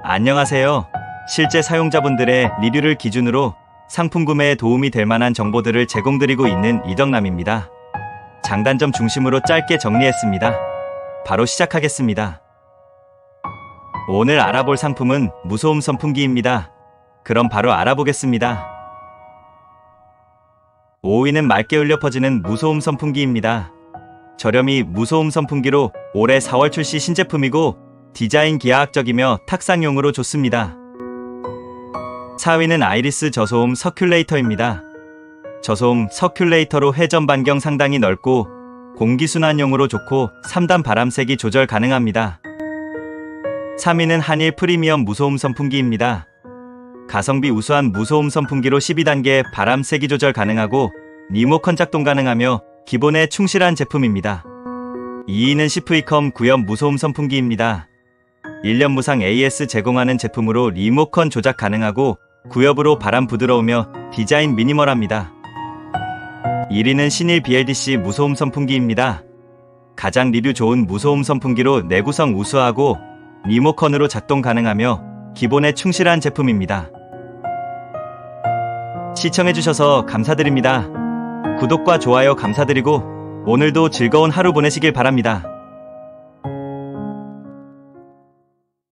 안녕하세요. 실제 사용자분들의 리뷰를 기준으로 상품 구매에 도움이 될 만한 정보들을 제공드리고 있는 이덕남입니다. 장단점 중심으로 짧게 정리했습니다. 바로 시작하겠습니다. 오늘 알아볼 상품은 무소음 선풍기입니다. 그럼 바로 알아보겠습니다. 5위는 맑게 울려 퍼지는 무소음 선풍기입니다. 저렴이 무소음 선풍기로 올해 4월 출시 신제품이고 디자인 기하학적이며 탁상용으로 좋습니다. 4위는 아이리스 저소음 서큘레이터입니다. 저소음 서큘레이터로 회전 반경 상당히 넓고 공기순환용으로 좋고 3단 바람세기 조절 가능합니다. 3위는 한일 프리미엄 무소음 선풍기입니다. 가성비 우수한 무소음 선풍기로 12단계 바람세기 조절 가능하고 리모컨 작동 가능하며 기본에 충실한 제품입니다. 2위는 시프이컴 구엽 무소음 선풍기입니다. 1년 무상 AS 제공하는 제품으로 리모컨 조작 가능하고 구엽으로 바람 부드러우며 디자인 미니멀합니다. 1위는 신일 BLDC 무소음 선풍기입니다. 가장 리뷰 좋은 무소음 선풍기로 내구성 우수하고 리모컨으로 작동 가능하며 기본에 충실한 제품입니다. 시청해주셔서 감사드립니다. 구독과 좋아요 감사드리고 오늘도 즐거운 하루 보내시길 바랍니다.